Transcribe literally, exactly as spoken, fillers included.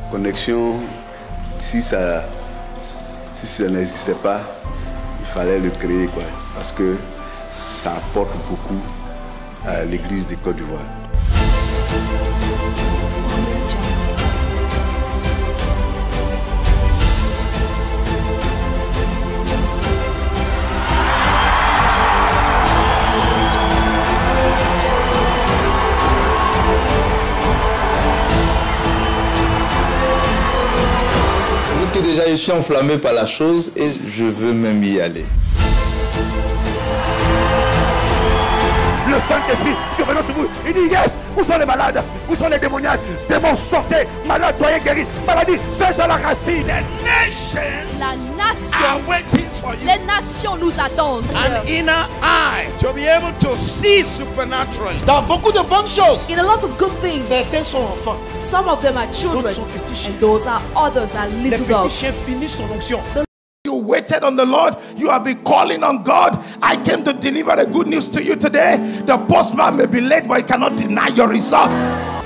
connexion, si ça, si ça n'existait pas, il fallait le créer, quoi, parce que ça apporte beaucoup à l'église de Côte d'Ivoire. Déjà, je suis enflammé par la chose et je veux même y aller. Le Saint-Esprit survenant sur vous, il dit yes, où sont les malades, où sont les démoniaques, démons sortez, malades soyez guéris, maladie, c'est à la racine. La nation, les nations nous attendent. An inner eye to be able to see supernaturally. Dans beaucoup de bonnes choses, in a lot of good things, certains sont enfants, some of them are children, d'autres sont petits chiens. and those are others are Les little petits dogs. chiens finissent ton onction. You waited on the Lord, you have been calling on God. I came to deliver the good news to you today. The postman may be late, but he cannot deny your results.